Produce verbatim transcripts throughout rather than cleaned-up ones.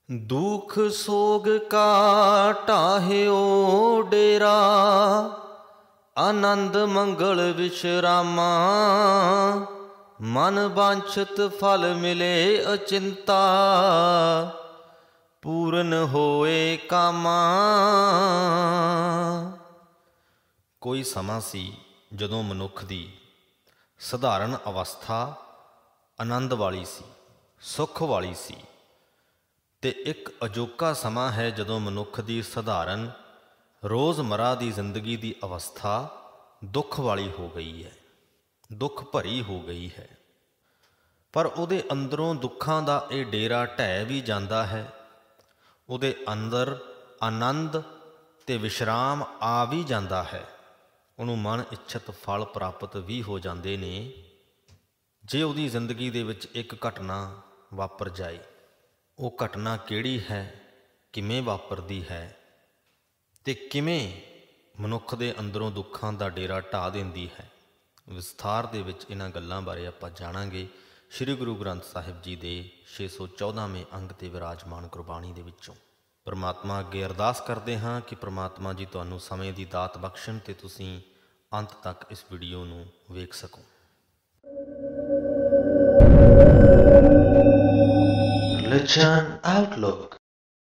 दुख सोग का टाहियो डेरा, आनंद मंगल विश्रामा। मन वांछित फल मिले अचिंता, पूर्ण होए कामा। कोई समा सी जदों मनुख दी सधारण अवस्था आनंद वाली सी, सुख वाली सी, ते एक अजोका समा है जदों मनुख दी सधारण रोज़मर्रा दी जिंदगी दी अवस्था दुख वाली हो गई है, दुख भरी हो गई है। पर उहदे अंदरों दुखां दा ये डेरा ढह भी जाता है, उहदे अंदर आनंद ते विश्राम आ भी जाता है, उहनूं मन इच्छित फल प्राप्त भी हो जाते ने जे उहदी जिंदगी दे विच एक घटना वापर जाए। वो घटना किहड़ी है, किवें वापरदी है ते किवें मनुख दे अंदरों दुखां दा डेरा ढा दिंदी है। विस्तार दे विच इन्हां गल्लां बारे आपां जाणांगे श्री गुरु ग्रंथ साहिब जी दे छे सौ चौदहवें अंग ते विराजमान गुरबाणी दे विचों। परमात्मा अगे अरदास करते हाँ कि परमात्मा जी तुहानूं समय की दात बख्शण ते तुसीं अंत तक इस वीडियो नूं वेख सको। Religion Outlook।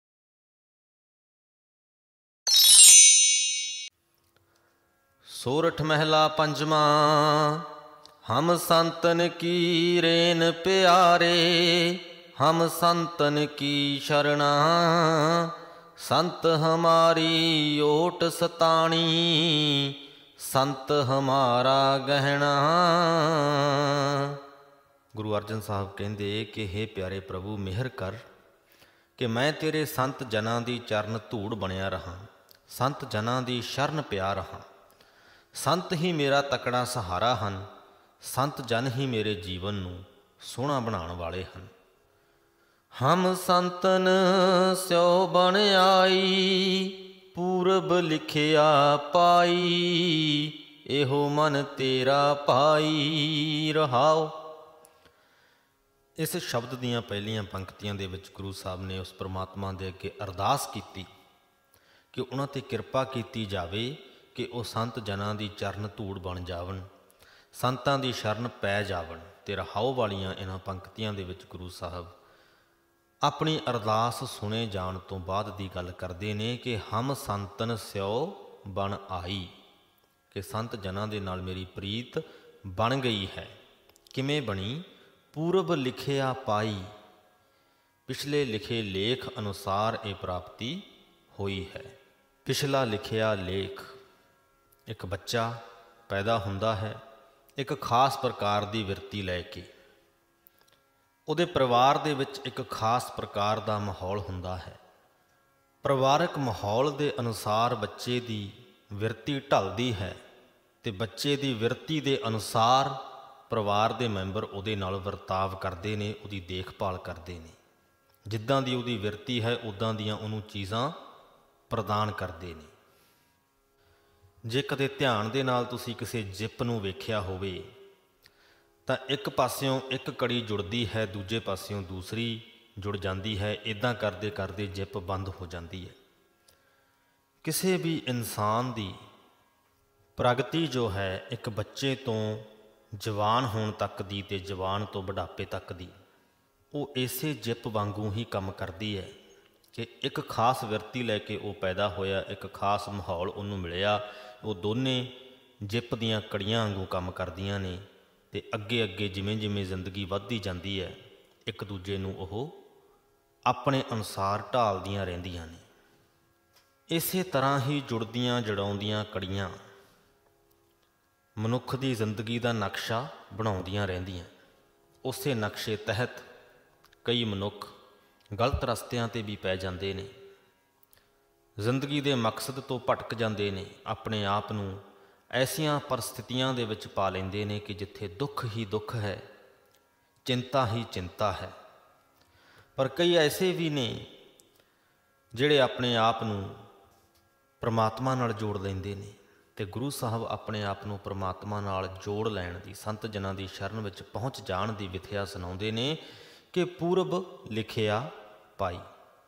सोरठ महला पंजवा। हम संतन की रेन प्यारे, हम संतन की शरणा। संत हमारी ओट सताणी, संत हमारा गहना। गुरु अर्जन साहब कहते कि हे प्यारे प्रभु मेहर कर कि मैं तेरे संत जनां दी चरण धूड़ बनिया रहा, संत जनां दी शरण पिया रहा। संत ही मेरा तकड़ा सहारा हन, संत जन ही मेरे जीवन नूं सोहना बनाउण वाले हन। हम संतन स्यो बन आई, पूरब लिखिया पाई। एहो मन तेरा पाई रहाओ। इस शब्द दीयां पहलियां पंक्तियां दे विच गुरु साहब ने उस परमात्मा दे अगे अरदास कीती कि उन्हां ते किरपा कीती जावे कि वो संत जनां दी चरण धूड़ बन जावन, संतां दी शरण पै जावन। ते रहाओ वालियां इन्हां पंक्तियां दे विच गुरु साहब अपनी अरदास सुने जाण तो बाद दी गल करदे ने कि हम संतन स्यो बन आई, कि संत जनां दे नाल मेरी प्रीत बन गई है। किवें बनी? पूरब लिखिया पाई, पिछले लिखे लेख अनुसार ये प्राप्ति हुई है। पिछला लिखिया लेख, एक बच्चा पैदा हुंदा है एक खास प्रकार की विरती लैके, उहदे परिवार दे विच एक खास प्रकार का माहौल हुंदा है। परिवारक माहौल के अनुसार बच्चे की विरती ढलदी है, ते बच्चे की विरती के अनुसार परिवार के मैंबर उहदे नाल वर्ताव करते हैं, उहदी देखभाल करते हैं। जिद्दां दी उहदी विरती है उदां दियां उहनूं चीज़ां प्रदान करते हैं। जे कदे ध्यान दे नाल तुसीं किसी जिप नूं वेखिया होवे तां एक पासियों एक कड़ी जुड़दी है, दूजे पासियों दूसरी जुड़ जाती है। इदां करदे करदे जिप बंद हो जाती है। किसी भी इंसान की प्रगति जो है एक बच्चे तो जवान होने तक दी ते जवान तो बुढ़ापे तक दी, वो इसे जिप वांगू ही काम करती है कि एक खास विरती लैके वो पैदा होया, एक खास माहौल उन्होंने मिलिया। वो दोने जिप दियां कड़ियां वांगू काम करदियां ने ते अगे अगे जिमें जिमें जिंदगी वधदी जाती है एक दूजे नूं ओह अपने अनुसार ढालदियां रहिंदियां ने। इसे तरह ही जुड़दियां जड़ाउंदियां कड़ियां मनुख की जिंदगी का नक्शा बनाउंदियां रहिंदियां। उस नक्शे तहत कई मनुख गलत रस्तियां ते भी पै जाते हैं, जिंदगी के मकसद तो भटक जाते हैं, अपने आप नूं ऐसियां परिस्थितियां दे विच पा लैंदे ने कि जिथे दुख ही दुख है, चिंता ही चिंता है। पर कई ऐसे भी ने जिहड़े अपने आप नूं परमात्मा नाल जोड़ लैंदे ने, ते गुरु साहब अपने आप नूं परमात्मा नाल जोड़ लैण दी, संत जनां दी शरण विच पहुँच जाण दी विथिया सुणाउंदे ने कि पूरब लिखिया पाई।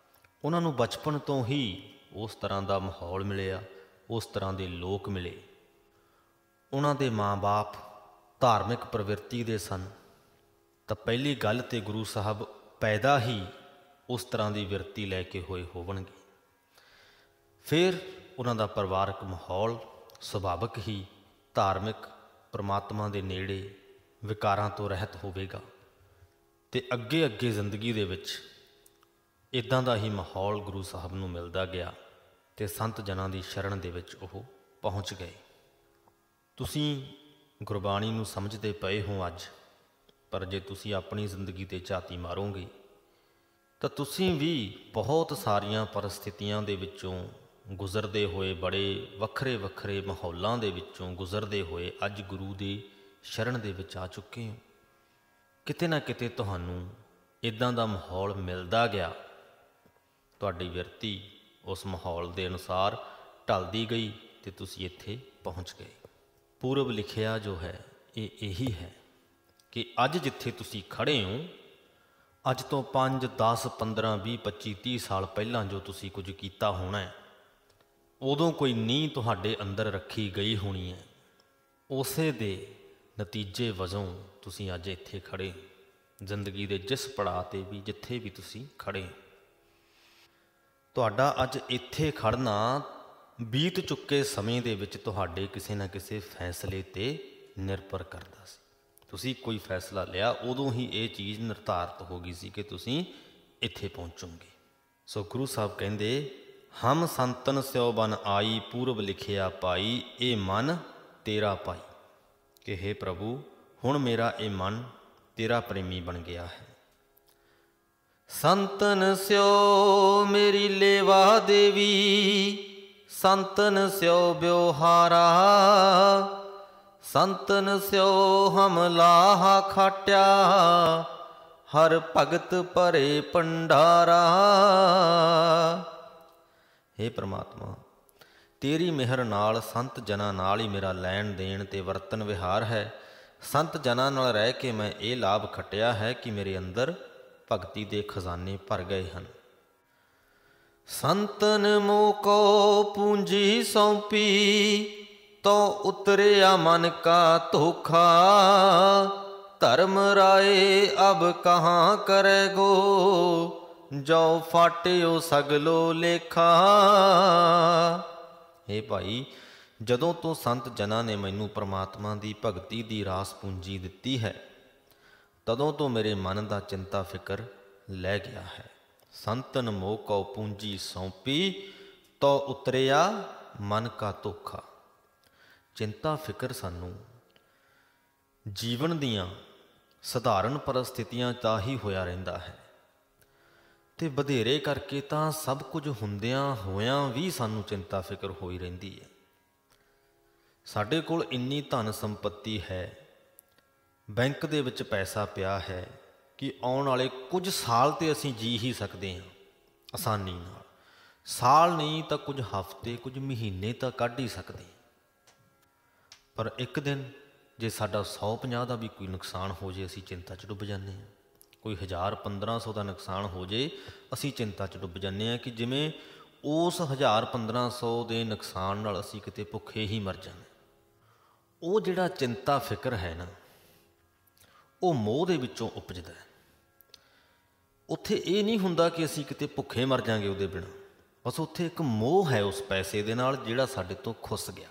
ਉਹਨਾਂ ਨੂੰ ਬਚਪਨ ਤੋਂ ਹੀ ਉਸ ਤਰ੍ਹਾਂ ਦਾ ਮਾਹੌਲ ਮਿਲਿਆ, ਉਸ ਤਰ੍ਹਾਂ ਦੇ ਲੋਕ ਮਿਲੇ। ਉਹਨਾਂ ਦੇ ਮਾਂ-ਬਾਪ ਧਾਰਮਿਕ ਪ੍ਰਵਿਰਤੀ ਦੇ ਸਨ, ਤਾਂ ਪਹਿਲੀ ਗੱਲ ਤੇ ਗੁਰੂ ਸਾਹਿਬ ਪੈਦਾ ਹੀ ਉਸ ਤਰ੍ਹਾਂ ਦੀ ਵਿਰਤੀ ਲੈ ਕੇ ਹੋਏ ਹੋਵਣਗੇ। ਫਿਰ ਉਹਨਾਂ ਦਾ ਪਰਿਵਾਰਕ ਮਾਹੌਲ ਸੁਭਾਵਿਕ ਹੀ ਧਾਰਮਿਕ, ਪਰਮਾਤਮਾ ਦੇ ਨੇੜੇ, ਵਿਕਾਰਾਂ ਤੋਂ ਰਹਿਤ ਹੋਵੇਗਾ ਅਤੇ ਅੱਗੇ ਅੱਗੇ ਜ਼ਿੰਦਗੀ ਦੇ ਵਿੱਚ ਇੱਦਾਂ ਦਾ ਹੀ ਮਾਹੌਲ ਗੁਰੂ ਸਾਹਿਬ ਨੂੰ ਮਿਲਦਾ ਗਿਆ ਅਤੇ ਸੰਤ ਜਨਾਂ ਦੀ ਸ਼ਰਨ ਦੇ ਵਿੱਚ ਉਹ ਪਹੁੰਚ ਗਏ। ਤੁਸੀਂ ਗੁਰਬਾਣੀ ਨੂੰ ਸਮਝਦੇ ਪਏ ਹੋ ਅੱਜ, ਪਰ ਜੇ ਤੁਸੀਂ ਆਪਣੀ ਜ਼ਿੰਦਗੀ 'ਤੇ ਝਾਤੀ ਮਾਰੋਗੇ ਤਾਂ ਤੁਸੀਂ ਵੀ ਬਹੁਤ ਸਾਰੀਆਂ ਪਰਿਸਥਿਤੀਆਂ ਦੇ ਵਿੱਚੋਂ ਗੁਜ਼ਰਦੇ ਹੋਏ, ਬੜੇ ਵੱਖਰੇ ਵੱਖਰੇ ਮਾਹੌਲਾਂ ਦੇ ਵਿੱਚੋਂ ਗੁਜ਼ਰਦੇ ਹੋਏ ਅੱਜ ਗੁਰੂ ਦੀ ਸ਼ਰਨ ਦੇ ਵਿੱਚ ਆ ਚੁੱਕੇ ਹੋ। ਕਿਤੇ ਨਾ ਕਿਤੇ ਤੁਹਾਨੂੰ ਇੱਦਾਂ ਦਾ ਮਾਹੌਲ ਮਿਲਦਾ ਗਿਆ, ਤੁਹਾਡੀ ਵਿਰਤੀ ਉਸ ਮਾਹੌਲ ਦੇ ਅਨੁਸਾਰ ਢਲਦੀ ਗਈ ਅਤੇ ਤੁਸੀਂ ਇੱਥੇ ਪਹੁੰਚ ਗਏ। ਪੂਰਬ ਲਿਖਿਆ ਜੋ ਹੈ ਇਹ ਇਹੀ ਹੈ ਕਿ ਅੱਜ ਜਿੱਥੇ ਤੁਸੀਂ ਖੜ੍ਹੇ ਹੋ, ਅੱਜ ਤੋਂ ਪੰਜ ਦਸ ਪੰਦਰਾਂ ਵੀਹ ਪੱਚੀ ਤੀਹ ਸਾਲ ਪਹਿਲਾਂ ਜੋ ਤੁਸੀਂ ਕੁਝ ਕੀਤਾ ਹੋਣਾ ਹੈ, ਉਦੋਂ ਕੋਈ ਨੀਂਹ ਤੁਹਾਡੇ ਅੰਦਰ ਰੱਖੀ ਗਈ ਹੋਣੀ ਹੈ। ਉਸੇ ਦੇ ਨਤੀਜੇ ਵਜੋਂ ਤੁਸੀਂ ਅੱਜ ਇੱਥੇ ਖੜ੍ਹੇ ਹੋ। ਜ਼ਿੰਦਗੀ ਦੇ ਜਿਸ ਪੜਾਅ 'ਤੇ ਵੀ, ਜਿੱਥੇ ਵੀ ਤੁਸੀਂ ਖੜ੍ਹੇ ਹੋ, ਤੁਹਾਡਾ ਅੱਜ ਇੱਥੇ ਖੜ੍ਹਨਾ ਬੀਤ ਚੁੱਕੇ ਸਮੇਂ ਦੇ ਵਿੱਚ ਤੁਹਾਡੇ ਕਿਸੇ ਨਾ ਕਿਸੇ ਫੈਸਲੇ 'ਤੇ ਨਿਰਭਰ ਕਰਦਾ ਸੀ। ਤੁਸੀਂ ਕੋਈ ਫੈਸਲਾ ਲਿਆ, ਉਦੋਂ ਹੀ ਇਹ ਚੀਜ਼ ਨਿਰਧਾਰਤ ਹੋ ਗਈ ਸੀ ਕਿ ਤੁਸੀਂ ਇੱਥੇ ਪਹੁੰਚੋਗੇ। ਸੋ ਗੁਰੂ ਸਾਹਿਬ ਕਹਿੰਦੇ, ਹਮ ਸੰਤਨ ਸਿਓ ਬਨ ਆਈ, ਪੂਰਬ ਲਿਖਿਆ ਪਾਈ, ਇਹ ਮਨ ਤੇਰਾ ਪਾਈ। ਕਿ ਹੇ ਪ੍ਰਭੂ, ਹੁਣ ਮੇਰਾ ਇਹ ਮਨ ਤੇਰਾ ਪ੍ਰੇਮੀ ਬਣ ਗਿਆ ਹੈ। ਸੰਤਨ ਸਿਓ ਮੇਰੀ ਲੇਵਾ ਦੇਵੀ, ਸੰਤਨ ਸਿਓ ਬਿਵਹਾਰਾ, ਸੰਤਨ ਸਿਓ ਹਮ ਲਾਹਾ ਖਾਟਿਆ, ਹਰ ਭਗਤ ਭਰੇ ਭੰਡਾਰਾ। ਹੇ ਪ੍ਰਮਾਤਮਾ, ਤੇਰੀ ਮਿਹਰ ਨਾਲ ਸੰਤ ਜਨਾਂ ਨਾਲ ਹੀ ਮੇਰਾ ਲੈਣ ਦੇਣ ਅਤੇ ਵਰਤਨ ਵਿਹਾਰ ਹੈ। ਸੰਤ ਜਨਾਂ ਨਾਲ ਰਹਿ ਕੇ ਮੈਂ ਇਹ ਲਾਭ ਖੱਟਿਆ ਹੈ ਕਿ ਮੇਰੇ ਅੰਦਰ ਭਗਤੀ ਦੇ ਖਜ਼ਾਨੇ ਭਰ ਗਏ ਹਨ। ਸੰਤਨ ਮੋਹ ਕੋ ਪੂੰਜੀ ਸੌਂਪੀ, ਤੋ ਉਤਰਿਆ ਮਨ ਕਾ ਧੋਖਾ, ਧਰਮ ਰਾਏ ਅਬ ਕਹਾਂ ਕਰੇਗੋ, ਜੋ ਫਾਟਿਓ ਸਗਲੋ ਲੇਖਾ। ਹੇ ਭਾਈ, ਜਦੋਂ ਤੋਂ ਸੰਤ ਜਨਾਂ ਨੇ ਮੈਨੂੰ ਪਰਮਾਤਮਾ ਦੀ ਭਗਤੀ ਦੀ ਰਾਸ ਪੂੰਜੀ ਦਿੱਤੀ ਹੈ, ਤਦੋਂ ਤੋਂ ਮੇਰੇ ਮਨ ਦਾ ਚਿੰਤਾ ਫਿਕਰ ਲੈ ਗਿਆ ਹੈ। ਸੰਤਨ ਮੋਹ ਕਉ ਪੂੰਜੀ ਸੌਂਪੀ, ਤੋ ਉਤਰਿਆ ਮਨ ਕਾ ਧੋਖਾ। ਚਿੰਤਾ ਫਿਕਰ ਸਾਨੂੰ ਜੀਵਨ ਦੀਆਂ ਸਧਾਰਨ ਪਰਿਸਥਿਤੀਆਂ ਦਾ ਹੀ ਹੋਇਆ ਰਹਿੰਦਾ ਹੈ, ਅਤੇ ਵਧੇਰੇ ਕਰਕੇ ਤਾਂ ਸਭ ਕੁਝ ਹੁੰਦਿਆਂ ਹੋਇਆਂ ਵੀ ਸਾਨੂੰ ਚਿੰਤਾ ਫਿਕਰ ਹੋਈ ਰਹਿੰਦੀ ਹੈ। ਸਾਡੇ ਕੋਲ ਇੰਨੀ ਧਨ ਸੰਪੱਤੀ ਹੈ, ਬੈਂਕ ਦੇ ਵਿੱਚ ਪੈਸਾ ਪਿਆ ਹੈ ਕਿ ਆਉਣ ਵਾਲੇ ਕੁਝ ਸਾਲ ਤੇ ਅਸੀਂ ਜੀ ਹੀ ਸਕਦੇ ਹਾਂ ਆਸਾਨੀ ਨਾਲ। ਸਾਲ ਨਹੀਂ ਤਾਂ ਕੁਝ ਹਫ਼ਤੇ, ਕੁਝ ਮਹੀਨੇ ਤਾਂ ਕੱਢ ਹੀ ਸਕਦੇ। ਪਰ ਇੱਕ ਦਿਨ ਜੇ ਸਾਡਾ ਸੌ ਪੰਜਾਹ ਦਾ ਵੀ ਕੋਈ ਨੁਕਸਾਨ ਹੋ ਜੇ, ਅਸੀਂ ਚਿੰਤਾ 'ਚ ਡੁੱਬ ਜਾਂਦੇ ਹਾਂ। ਕੋਈ ਹਜ਼ਾਰ ਪੰਦਰਾਂ ਸੌ ਦਾ ਨੁਕਸਾਨ ਹੋ ਜੇ, ਅਸੀਂ ਚਿੰਤਾ 'ਚ ਡੁੱਬ ਜਾਂਦੇ ਹਾਂ ਕਿ ਜਿਵੇਂ ਉਸ ਹਜ਼ਾਰ ਪੰਦਰਾਂ ਸੌ ਦੇ ਨੁਕਸਾਨ ਨਾਲ ਅਸੀਂ ਕਿਤੇ ਭੁੱਖੇ ਹੀ ਮਰ ਜਾਂਦੇ। ਉਹ ਜਿਹੜਾ ਚਿੰਤਾ ਫਿਕਰ ਹੈ ਨਾ, ਉਹ ਮੋਹ ਦੇ ਵਿੱਚੋਂ ਉਪਜਦਾ ਹੈ। ਉੱਥੇ ਇਹ ਨਹੀਂ ਹੁੰਦਾ ਕਿ ਅਸੀਂ ਕਿਤੇ ਭੁੱਖੇ ਮਰ ਜਾਂਗੇ ਉਹਦੇ ਬਿਨਾਂ, ਬਸ ਉੱਥੇ ਇੱਕ ਮੋਹ ਹੈ ਉਸ ਪੈਸੇ ਦੇ ਨਾਲ ਜਿਹੜਾ ਸਾਡੇ ਤੋਂ ਖੁੱਸ ਗਿਆ।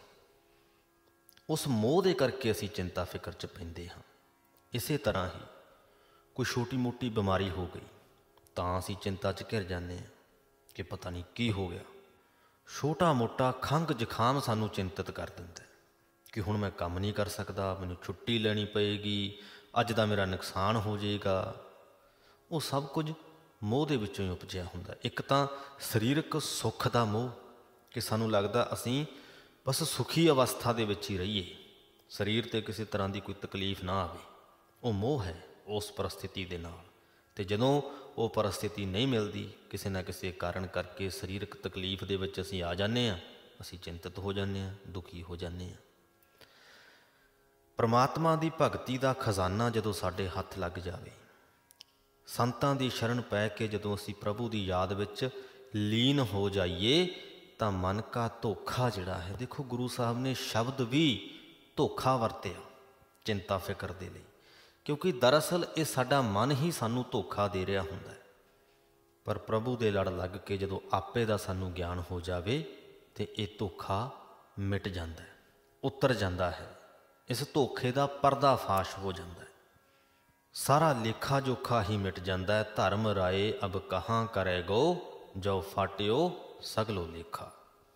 ਉਸ ਮੋਹ ਦੇ ਕਰਕੇ ਅਸੀਂ ਚਿੰਤਾ ਫਿਕਰ 'ਚ ਪੈਂਦੇ ਹਾਂ। ਇਸੇ ਤਰ੍ਹਾਂ ਹੀ ਕੋਈ ਛੋਟੀ ਮੋਟੀ ਬਿਮਾਰੀ ਹੋ ਗਈ ਤਾਂ ਅਸੀਂ ਚਿੰਤਾ 'ਚ ਘਿਰ ਜਾਂਦੇ ਹਾਂ ਕਿ ਪਤਾ ਨਹੀਂ ਕੀ ਹੋ ਗਿਆ। ਛੋਟਾ ਮੋਟਾ ਖੰਘ ਜ਼ੁਕਾਮ ਸਾਨੂੰ ਚਿੰਤਤ ਕਰ ਦਿੰਦਾ ਕਿ ਹੁਣ ਮੈਂ ਕੰਮ ਨਹੀਂ ਕਰ ਸਕਦਾ, ਮੈਨੂੰ ਛੁੱਟੀ ਲੈਣੀ ਪਏਗੀ, ਅੱਜ ਦਾ ਮੇਰਾ ਨੁਕਸਾਨ ਹੋ ਜਾਏਗਾ। ਉਹ ਸਭ ਕੁਝ ਮੋਹ ਦੇ ਵਿੱਚੋਂ ਹੀ ਉਪਜਿਆ ਹੁੰਦਾ। ਇੱਕ ਤਾਂ ਸਰੀਰਕ ਸੁੱਖ ਦਾ ਮੋਹ ਕਿ ਸਾਨੂੰ ਲੱਗਦਾ ਅਸੀਂ ਬਸ ਸੁਖੀ ਅਵਸਥਾ ਦੇ ਵਿੱਚ ਹੀ ਰਹੀਏ, ਸਰੀਰ 'ਤੇ ਕਿਸੇ ਤਰ੍ਹਾਂ ਦੀ ਕੋਈ ਤਕਲੀਫ ਨਾ ਆਵੇ। ਉਹ ਮੋਹ ਹੈ ਉਸ ਪਰਿਸਥਿਤੀ ਦੇ ਨਾਲ। ਅਤੇ ਜਦੋਂ ਉਹ ਪਰਿਸਥਿਤੀ ਨਹੀਂ ਮਿਲਦੀ, ਕਿਸੇ ਨਾ ਕਿਸੇ ਕਾਰਨ ਕਰਕੇ ਸਰੀਰਕ ਤਕਲੀਫ ਦੇ ਵਿੱਚ ਅਸੀਂ ਆ ਜਾਂਦੇ ਹਾਂ, ਅਸੀਂ ਚਿੰਤਤ ਹੋ ਜਾਂਦੇ ਹਾਂ, ਦੁਖੀ ਹੋ ਜਾਂਦੇ ਹਾਂ। ਪਰਮਾਤਮਾ ਦੀ ਭਗਤੀ ਦਾ ਖਜ਼ਾਨਾ ਜਦੋਂ ਸਾਡੇ ਹੱਥ ਲੱਗ ਜਾਵੇ, ਸੰਤਾਂ ਦੀ ਸ਼ਰਨ ਪੈ ਕੇ ਜਦੋਂ ਅਸੀਂ ਪ੍ਰਭੂ ਦੀ ਯਾਦ ਵਿੱਚ ਲੀਨ ਹੋ ਜਾਈਏ ਤਾਂ ਮਨ ਕਾ ਧੋਖਾ ਜਿਹੜਾ ਹੈ, ਦੇਖੋ ਗੁਰੂ ਸਾਹਿਬ ਨੇ ਸ਼ਬਦ ਵੀ ਧੋਖਾ ਵਰਤਿਆ ਚਿੰਤਾ ਫਿਕਰ ਦੇ ਲਈ, ਕਿਉਂਕਿ ਦਰਅਸਲ ਇਹ ਸਾਡਾ ਮਨ ਹੀ ਸਾਨੂੰ ਧੋਖਾ ਦੇ ਰਿਹਾ ਹੁੰਦਾ ਹੈ। ਪਰ ਪ੍ਰਭੂ ਦੇ ਲੜ ਲੱਗ ਕੇ ਜਦੋਂ ਆਪੇ ਦਾ ਸਾਨੂੰ ਗਿਆਨ ਹੋ ਜਾਵੇ ਤੇ ਇਹ ਧੋਖਾ ਮਿਟ ਜਾਂਦਾ ਹੈ, ਉਤਰ ਜਾਂਦਾ ਹੈ, ਇਸ ਧੋਖੇ ਦਾ ਪਰਦਾਫਾਸ਼ ਹੋ ਜਾਂਦਾ ਹੈ, ਸਾਰਾ ਲੇਖਾ ਜੋਖਾ ਹੀ ਮਿਟ ਜਾਂਦਾ ਹੈ। ਧਰਮ ਰਾਏ ਅਬ ਕਹਾਂ ਕਰੇ ਗੋ, ਜੋ ਫਾਟਿਓ ਸਗਲੋ ਲੇਖਾ।